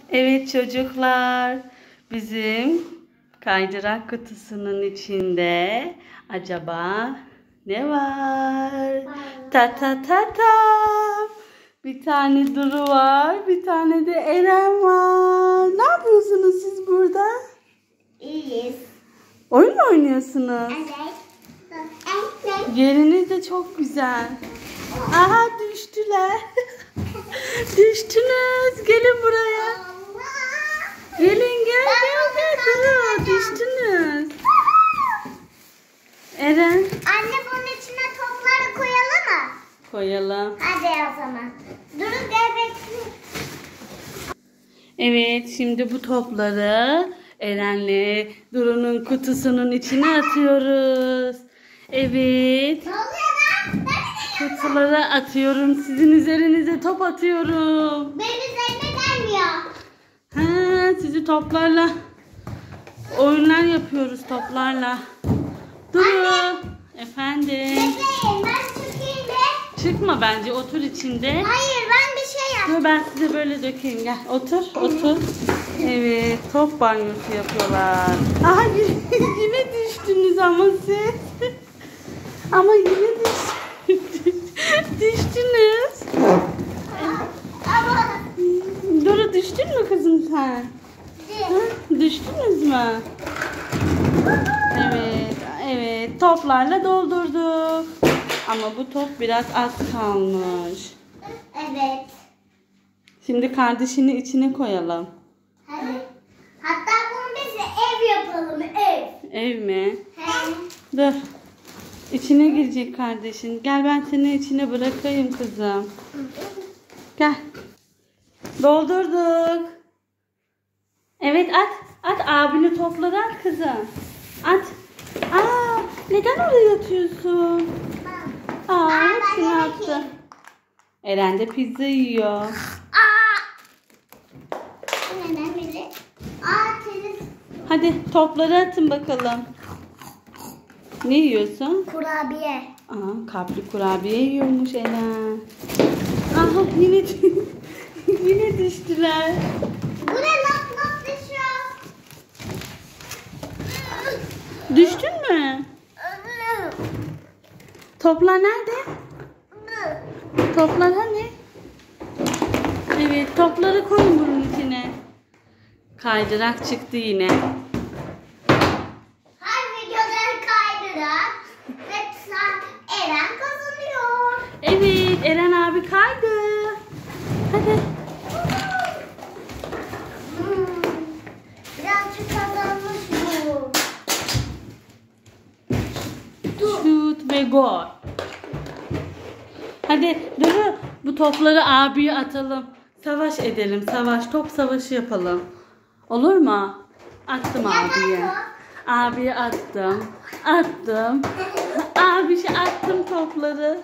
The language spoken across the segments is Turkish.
Evet çocuklar, bizim kaydırak kutusunun içinde acaba ne var? Ta ta ta ta. Bir tane Duru var, bir tane de Eren var. Ne yapıyorsunuz siz burada? İyiyiz. Oyun mu oynuyorsunuz? Evet. Yeriniz de çok güzel. Aha düştüler. Düştünüz. Gelin buraya. Gelin gel. Duru, düştünüz. Eren. Anne bunun içine topları koyalım mı? Koyalım. Hadi o zaman. Durun gel bekle. Evet şimdi bu topları Eren'le Duru'nun kutusunun içine atıyoruz. Evet. Ne oluyor lan? Kutulara atıyorum. Sizin üzerinize top atıyorum. Benim üzerime gelmiyor. Ha, sizi toplarla oyunlar yapıyoruz toplarla. Duru. Efendim. Bekleyin ben çıkayım be. Çıkma bence otur içinde. Hayır ben bir şey yaptım. Dur ben size böyle dökeyim gel. Otur. Evet top banyosu yapıyorlar. Aha yine düştünüz ama siz. Ama yine düştünüz. Ama Duru düştün mü kızım sen? Düştünüz mü? Evet toplarla doldurduk. Ama bu top biraz az kalmış. evet. Şimdi kardeşini içine koyalım. Hadi. Hatta bunu biz de ev yapalım ev. Ev mi? He. Dur. İçine girecek kardeşin. Gel ben seni içine bırakayım kızım. Gel. Doldurduk. Evet at abini topları at kızım. At. Aa, neden oraya atıyorsun? Hepsini attı. Eren de pizza yiyor. Bu neden böyle? Temiz. Hadi topları atın bakalım. Ne yiyorsun? Kurabiye. Kapri kurabiye yiyormuş Eren. Aha yine düştüler. Bu ne lap düşüyor? Düştün mü? Toplar nerede? Toplar hani? Evet topları koyun bunun içine. Kaydırak çıktı yine. Her videoları kaydırak ve Eren kazanıyor. Evet Eren abi kaydı. Hadi. Birazcık kazanmış bu. Shoot ve gol. Hadi Duru bu topları abiye atalım. Savaş edelim. Top savaşı yapalım. Olur mu? Attım abiye. Abiye attım. Abişe attım topları.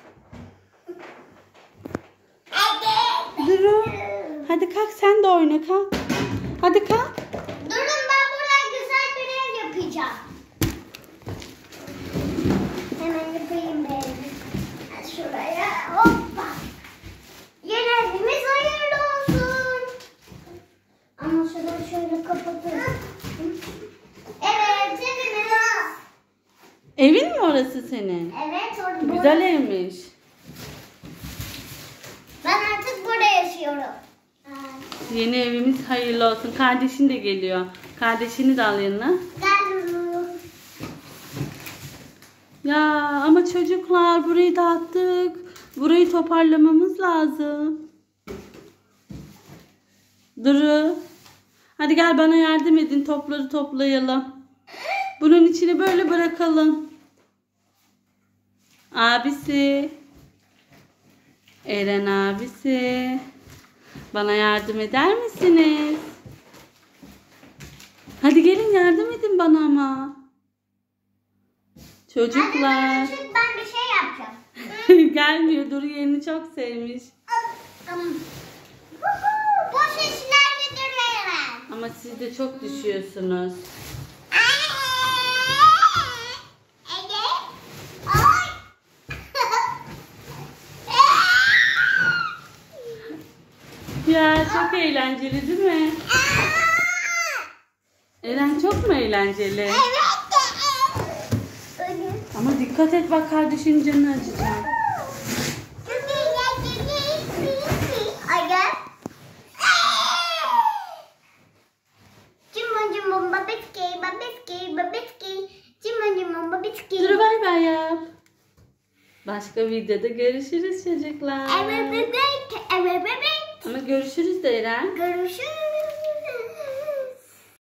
Duru. Hadi kalk sen de oyna kalk. Hadi kalk. Durun ben buraya güzel bir ev yapacağım. Hemen yapayım ben. Şuraya hoppa. Yeni evimiz hayırlı olsun. Ama şurayı şöyle kapatalım. Evet evimiz. Evin mi orası senin? Evet orada. Güzel evmiş. Ben artık burada yaşıyorum. Yeni evimiz hayırlı olsun. Kardeşin de geliyor. Kardeşini de al yanına. Gel Lulu. Ya ama çocuklar burayı dağıttık. Burayı toparlamamız lazım. Duru. Hadi gel bana yardım edin. Topları toplayalım. Bunun içine böyle bırakalım. Abisi. Eren abisi. Bana yardım eder misiniz? Hadi gelin yardım edin bana ama. Çocuklar. Ben bir şey yapacağım. Gelmiyor. Duru yerini çok sevmiş. Boş işlerle durmayalım. Ama siz de çok düşüyorsunuz. Evet. Ya çok Çok eğlenceli değil mi? Eren çok mu eğlenceli? Evet. Ama dikkat et bak kardeşinin canını acıtacak. Aga. Cimon cimon babiski babiski babiski. Cimon cimon babiski. Dur bay bay yap. Başka videoda görüşürüz çocuklar. Evet bebek. Evet bebek. Ama görüşürüz de Eren. Görüşürüz.